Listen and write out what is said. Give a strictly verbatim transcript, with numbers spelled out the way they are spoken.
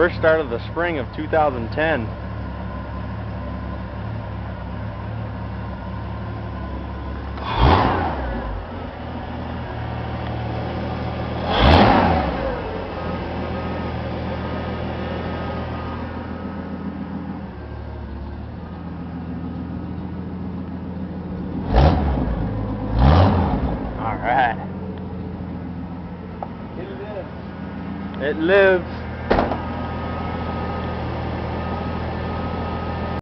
First start of the spring of two thousand ten. All right. It lives. It lives.